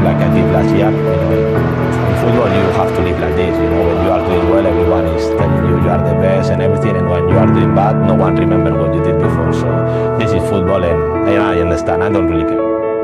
like I did last year. In football you have to live like this. When you are doing well, everyone is telling you are the best and everything, and when you are doing bad, no one remembers what you did before. So this is football, and I understand. I don't really care.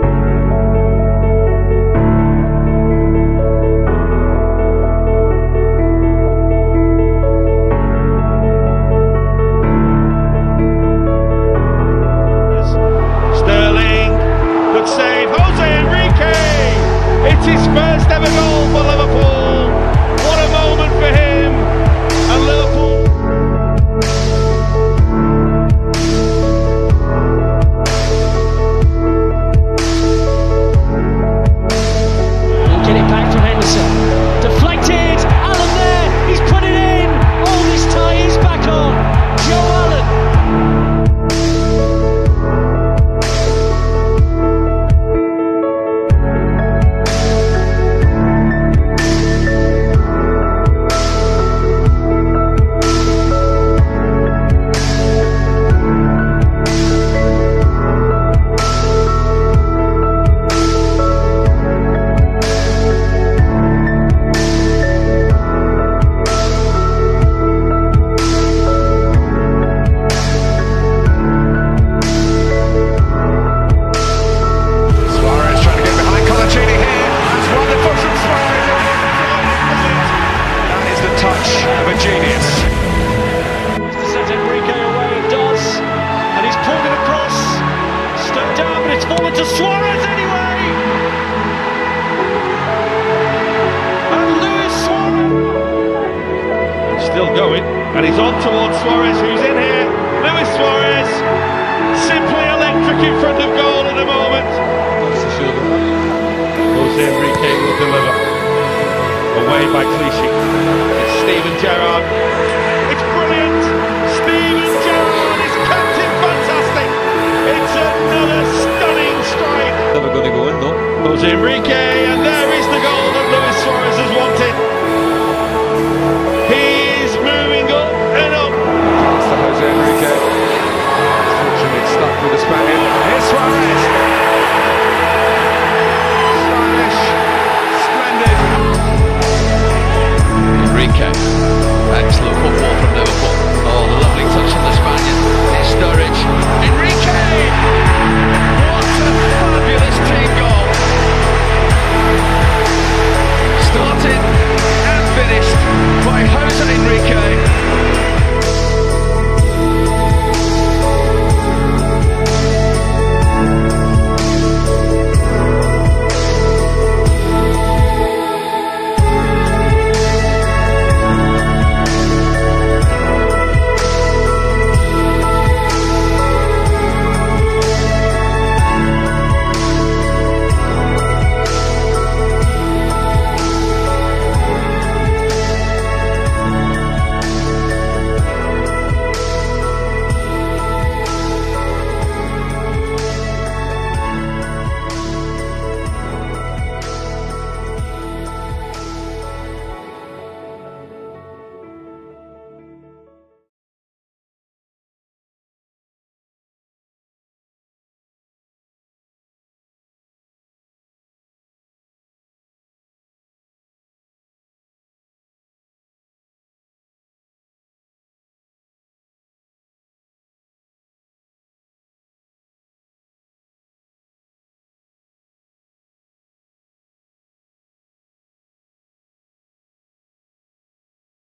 Save Jose Enrique. It's his first ever goal for Liverpool. What a moment for him and Liverpool. He'll get it back from Henderson. Deflected. Allen there. He's put it in. Oh, this tie is back on. Joe Allen. Of a genius. To set Enrique away, it does, and he's pulled it across, stuck down, but it's fallen to Suarez anyway. And Luis Suarez Still going, and he's on towards Suarez, who's in here. Luis Suarez, simply electric in front of goal at the moment. Jose Enrique will deliver. Away by Clichy. It's Steven Gerrard. It's brilliant. Steven Gerrard is captain fantastic. It's another